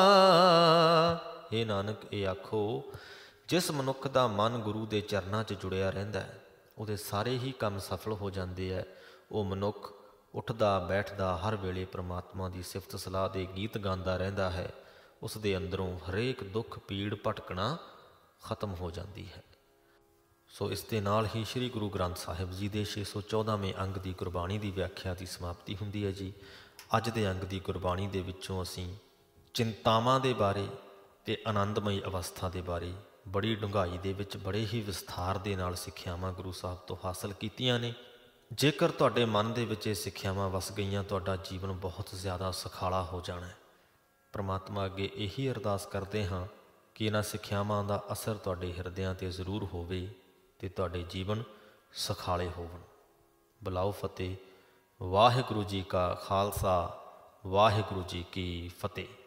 ਇਹ ਨਾਨਕ ਇਹ ਆਖੋ, ਜਿਸ ਮਨੁੱਖ ਦਾ ਮਨ ਗੁਰੂ ਦੇ ਚਰਨਾਂ 'ਚ ਜੁੜਿਆ ਰਹਿੰਦਾ ਹੈ ਉਹਦੇ ਸਾਰੇ ਹੀ ਕੰਮ ਸਫਲ ਹੋ ਜਾਂਦੇ ਹੈ। ਉਹ ਮਨੁੱਖ ਉੱਠਦਾ ਬੈਠਦਾ ਹਰ ਵੇਲੇ ਪ੍ਰਮਾਤਮਾ ਦੀ ਸਿਫਤ ਸਲਾਹ ਦੇ ਗੀਤ ਗਾਉਂਦਾ ਰਹਿੰਦਾ ਹੈ। ਉਸ ਦੇ ਅੰਦਰੋਂ ਹਰੇਕ ਦੁੱਖ ਪੀੜ ਭਟਕਣਾ ਖਤਮ ਹੋ ਜਾਂਦੀ ਹੈ। ਸੋ ਇਸ ਦੇ ਨਾਲ ਹੀ ਸ੍ਰੀ ਗੁਰੂ ਗ੍ਰੰਥ ਸਾਹਿਬ ਜੀ ਦੇ ਛੇ ਸੌ ਚੌਦ੍ਹਾਵੇਂ ਅੰਗ ਦੀ ਗੁਰਬਾਣੀ ਦੀ ਵਿਆਖਿਆ ਦੀ ਸਮਾਪਤੀ ਹੁੰਦੀ ਹੈ ਜੀ। ਅੱਜ ਦੇ ਅੰਗ ਦੀ ਗੁਰਬਾਣੀ ਦੇ ਵਿੱਚੋਂ ਅਸੀਂ ਚਿੰਤਾਵਾਂ ਦੇ ਬਾਰੇ ਅਤੇ ਆਨੰਦਮਈ ਅਵਸਥਾ ਦੇ ਬਾਰੇ ਬੜੀ ਡੂੰਘਾਈ ਦੇ ਵਿੱਚ ਬੜੇ ਹੀ ਵਿਸਥਾਰ ਦੇ ਨਾਲ ਸਿੱਖਿਆਵਾਂ ਗੁਰੂ ਸਾਹਿਬ ਤੋਂ ਹਾਸਲ ਕੀਤੀਆਂ ਨੇ। ਜੇਕਰ ਤੁਹਾਡੇ ਮਨ ਦੇ ਵਿੱਚ ਇਹ ਸਿੱਖਿਆਵਾਂ ਵਸ ਗਈਆਂ, ਤੁਹਾਡਾ ਜੀਵਨ ਬਹੁਤ ਜ਼ਿਆਦਾ ਸੁਖਾਲਾ ਹੋ ਜਾਣਾ ਹੈ। ਪਰਮਾਤਮਾ ਅੱਗੇ ਇਹੀ ਅਰਦਾਸ ਕਰਦੇ ਹਾਂ ਕਿ ਇਹਨਾਂ ਸਿੱਖਿਆਵਾਂ ਦਾ ਅਸਰ ਤੁਹਾਡੇ ਹਿਰਦਿਆਂ 'ਤੇ ਜ਼ਰੂਰ ਹੋਵੇ ਅਤੇ ਤੁਹਾਡੇ ਜੀਵਨ ਸੁਖਾਲੇ ਹੋਵਣ। ਬੁਲਾਓ ਫਤਿਹ। ਵਾਹਿਗੁਰੂ ਜੀ ਕਾ ਖਾਲਸਾ, ਵਾਹਿਗੁਰੂ ਜੀ ਕੀ ਫਤਿਹ।